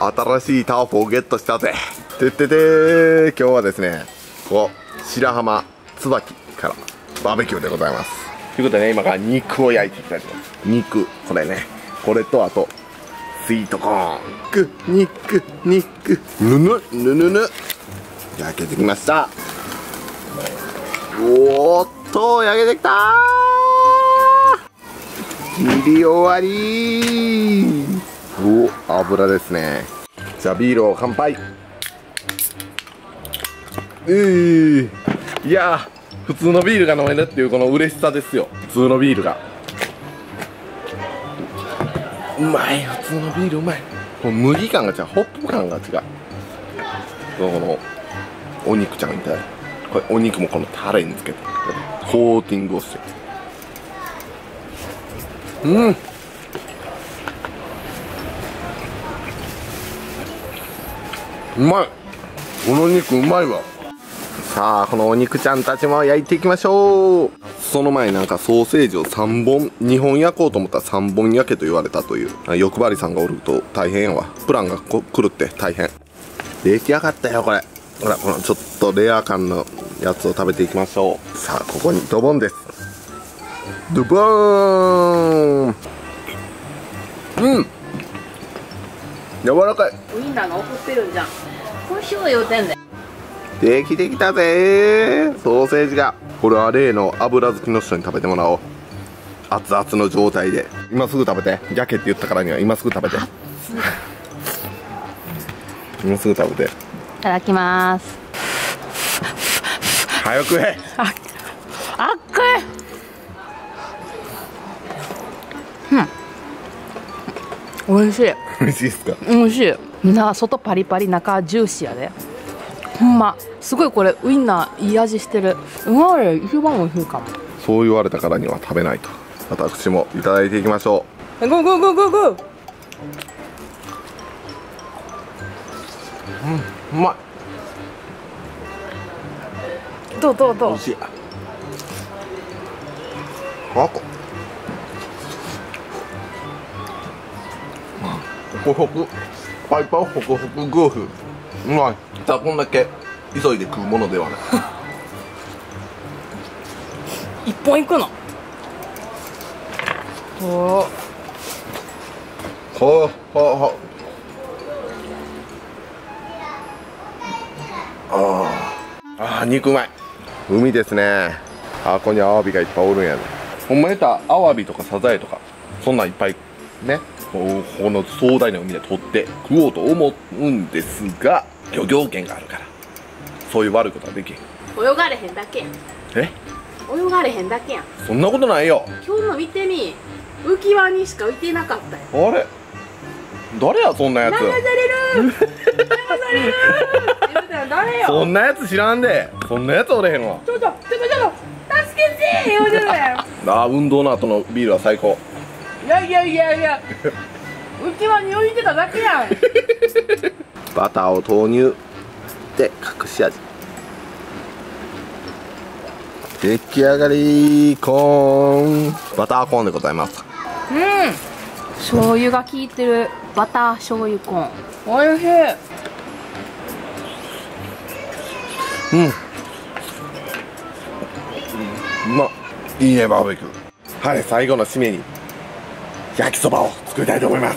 新しいタープをゲットしたぜ。てってて今日はですね、ここ白浜椿からバーベキューでございます。ということでね、今から肉を焼いていきたいと思います。肉、これね、これとあとスイートコーン、肉、ぬぬ焼けてきました。おーっと焼けてきたー。切り終わりー。お、油ですね。じゃあビールを乾杯。いやー、普通のビールが飲めるっていうこの嬉しさですよ。普通のビールがうまい。普通のビールうまい。この麦感が違う、ホップ感が違う。このお肉ちゃんみたい。これお肉もこのタレにつけてコーティングをして、うまい。この肉うまいわ。さあこのお肉ちゃんたちも焼いていきましょう。その前になんかソーセージを2本焼こうと思ったら3本焼けと言われたという欲張りさんがおると大変やわ。プランが狂って大変。出来上がったよこれ。ほらこのちょっとレア感のやつを食べていきましょう。さあここにドボンです。ドボーン。柔らかい。 ウインナーが怒ってるんじゃん。こうしよう言うてんねん。 できてきたぜー、ソーセージが。これは例の油好きの人に食べてもらおう。熱々の状態で今すぐ食べて。焼けって言ったからには今すぐ食べて。今すぐ食べて。 いただきます。 早く食え。 あっくい。美味しい。 美味しいですか。 美味しい。みんな外パリパリ中ジューシーやで。ほんますごい。これウインナーいい味してる。うまい。一番美味しいかも。 そう言われたからには食べないと。私もいただいていきましょゴーゴーゴーゴーゴー。 う。うまい。 どう美味しい。あこホクホクパイパーホクホクグーフ。うまい。さあこんだけ急いで食うものではない。 一本いくの。おほあ、肉うまい。海ですね。あ、ここにアワビがいっぱいおるんやね。ほんま言ったらアワビとかサザエとかそんなんいっぱいね、この壮大な海で取って食おうと思うんですが、漁業権があるからそういう悪いことはできへん。 泳がれへんだけやん。 え、 泳がれへんだけやん。 そんなことないよ。 今日の見てみ、浮き輪にしか浮いてなかったよ。 あれ誰やそんなやつ。 流される流されるって言うたら誰よ。 そんなやつ知らんで。そんなやつおれへんわ。 ちょっと助けて言うてるやん。 ああ、運動の後のビールは最高。 いや浮き輪に浮いてただけやん。 バターを投入で隠し味。出来上がり。コーン、バターコーンでございます。 醤油が効いてるバター醤油コーン。おいしい。 うまっ。いいねバーベキュー。はい、最後の締めに焼きそばを作りたいと思います。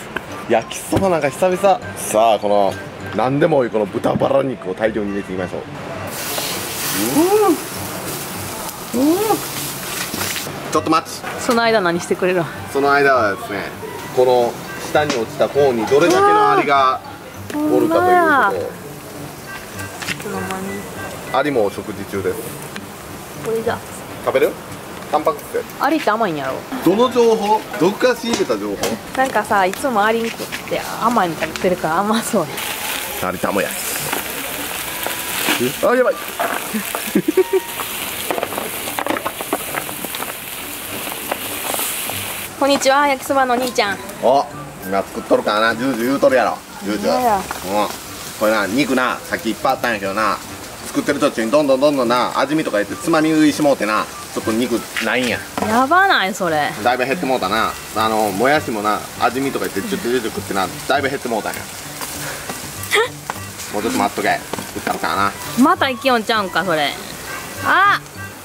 焼きそばなんか久々。さあこの何でも多いこの豚バラ肉を大量に入れていきましょう。ちょっと待ち。 その間何してくれるの。 その間はですね、この下に落ちたコーンにどれだけのアリがおるかということを。アリもお食事中です。 これじゃ食べる？タンパク質。 アリって甘いんやろ。 どの情報？どっから仕入れた情報？ なんかさ、いつもアリンコって甘いの食べてるから甘そうや。 アリタモや。あ、やばい。 こんにちは、焼きそばの兄ちゃん。 お、今作っとるからな。ジュージュー言うとるやろ。ジュージュー。これな、肉な、さっきいっぱいあったんやけどな、作ってる途中にどんどんな、味見とか言ってつまみ食いしもうてな、ちょっと肉ないんや。 やばないそれ。 だいぶ減ってもうたな。もやしもな、味見とか言ってちょっと食ってな、だいぶ減ってもうたんや。 もうちょっと待っとけ。打ったのかな。 またいきよんちゃうんかそれ。あ、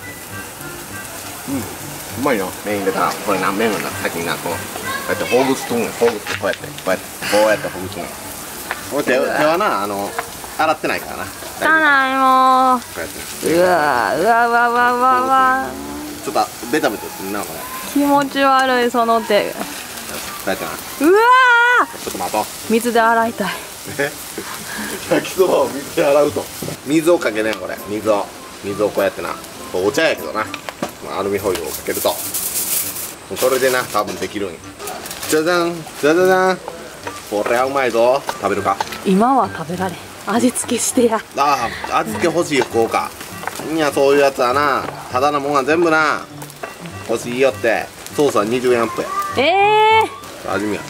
うまいな。麺入れたらこれな、麺をな先にな、こうやってほぐすとん、ほぐすとこうやってほぐすとん。これ手はな、洗ってないからな。 汚いもう。 こうやって。 うわうわうわうわうわうわ。 ちょっとベタベタするなこれ。 気持ち悪いその手。 こうやってな。 うわちょっと待とう。 水で洗いたい。 焼きそばを水で洗うと。水をかけね、これ。水をこうやってな。お茶やけどな。アルミホイルをかけると。それでな、多分できるんよ。じゃじゃん、じゃじゃじゃん。これはうまいぞ。食べるか。 今は食べられん。味付けしてや。 ああ、味付け欲しい福岡。いや、そういうやつはな、ただのもんは全部な、欲しいよって。ソースは20円アップや。味見や。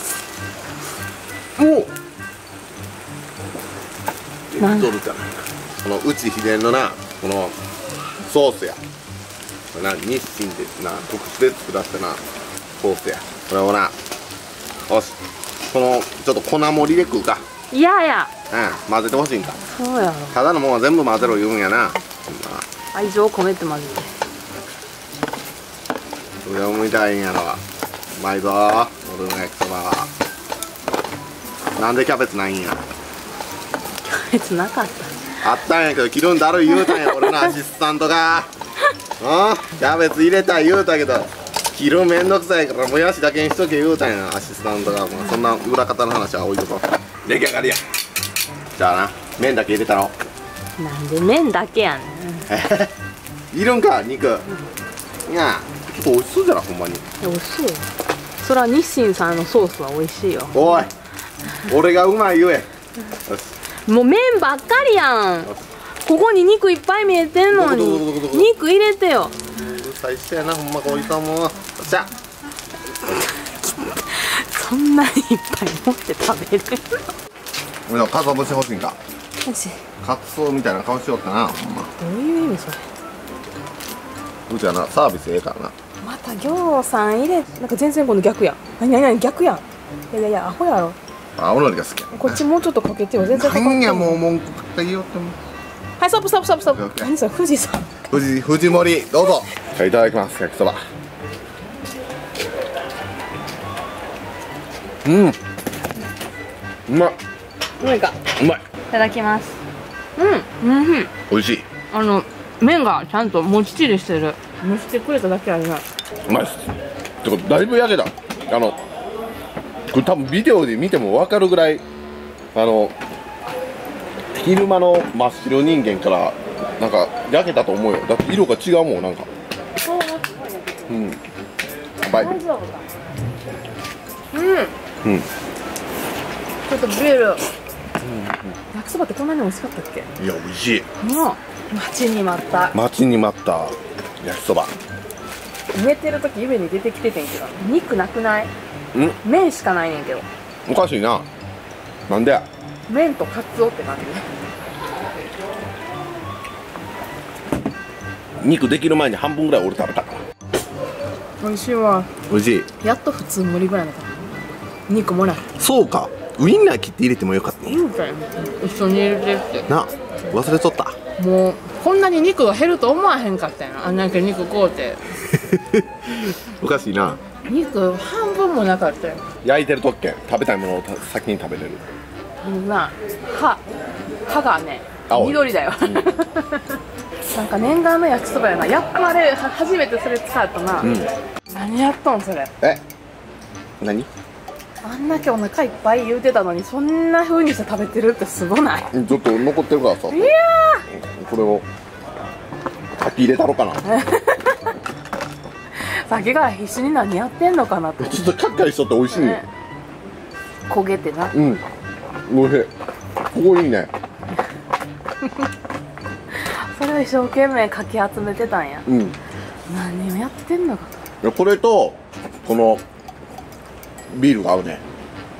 おお。 なんどるじゃない。この内秘伝のな、このソースや。これな、日清でな、特殊で作らせたな、ソースや。これをな、よし、このちょっと粉盛りで食うか。 いやや。 うん、混ぜてほしいんか。 そうやろ。 ただのもんは全部混ぜろ言うんやな。 愛情を込めて混ぜて。 上を向いたらいいんやろ。うまいぞー、俺の焼きそばは。なんでキャベツないんや。 キャベツなかった。 あったんやけど切るんだる言うたんや、俺のアシスタントが。キャベツ入れた言うたけど切るめんどくさいからもやしだけにしとけ言うたんや、アシスタントが。もうそんな裏方の話は置いとこう。出来上がりや。じゃあな、麺だけ入れたろ。 なんで麺だけやねん。 いるんか肉。いや、ちょっと美味しそうじゃな、ほんまに。 美味しいよ。それは日清さんのソースは美味しいよ。 おい、俺がうまい言え。よし、 もう麺ばっかりやん。ここに肉いっぱい見えてんのにどこ肉入れてよ。 うるさい人やな、ほんまこいつはもう。よっしゃ。 そんなにいっぱい持って食べれる俺かつお節欲しいんか。 よし。 カツオみたいな顔しよったな、ほんま。 どういう意味それ。 うちはな、サービスええからな。 また行さん入れなんか全然この逆やん。何逆やん。いやアホやろ。 青のりが好きや。 こっちもうちょっとかけてよ。全然かかってなんやもう文句言いよっても。 はい、ストップストップストップストップ。 オッケー何それ富士山。 藤森どうぞ。はい、いただきます、焼きそば。うん、うまい。 何かうまい。 いただきます。 美味しい。 麺がちゃんともっちりしてる。蒸してくれただけあるな。 うまいっす。てかだいぶ焼けた。これ多分ビデオで見ても分かるぐらい昼間の真っ白人間からなんか焼けたと思うよ。だって色が違うもん、なんか。うん、バイブ。 大丈夫か。うん。ちょっとビール。焼きそばってこんなに美味しかったっけ。 いや、美味しい。 もう待ちに待った。 待ちに待った焼きそば。 寝てる時夢に出てきててんけど肉なくない。 ん、 麺しかないねんけど。 おかしいな。なんでや。 麺とカツオって感じ。 肉できる前に半分ぐらい俺食べたから。 美味しいわ。 美味しい。 やっと普通無理ぐらいだから肉もらえ。 そうか、ウインナー切って入れてもよかったね。 いいんかい。一緒に入れてってな、忘れとった。 もうこんなに肉が減ると思わへんかったんや。あんだけ肉買うておかしいな。 肉半分もなかったよ。 焼いてるとっけん食べたいものを先に食べれる。 な歯がね青い緑だよ、なんか念願の焼きそばやな。やっぱあれ初めてそれ使ったな、何やっとんそれ。 何。 あんだけお腹いっぱい言うてたのにそんな風にして食べてるってすごない。 ちょっと残ってるからさ。 いやこれをかき入れたろかな。 さっきから必死に何やってんのかなって。 ちょっとカッカリしとって美味しいね。 焦げてな。 うん、おいしい。ここいいね。 それを一生懸命かき集めてたんや。 うん。 何をやってんのかと。 いや、これとこのビールが合うね。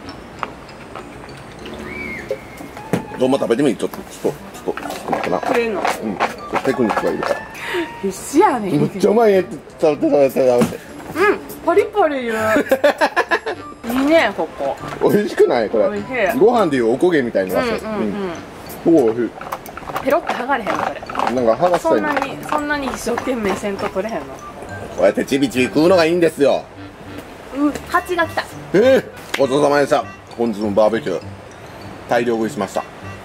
どうも食べてみ。ちょっと待ってな。 くれんの。 うん、テクニックがいるから。 必死やねん。 めっちゃうまいねって食べて。 うん、パリパリ言う。いいねここ。 美味しくないこれ。 美味しい。 ご飯でいうおこげみたいになってる。すごい美味しい。 ペロって剥がれへんのこれ。 なんか剥がしたいの。 そんなに一生懸命せんと取れへんの。 こうやってちびちび食うのがいいんですよ。 蜂が来た。 ごちそうさまでした。本日のバーベキュー大量食いしました。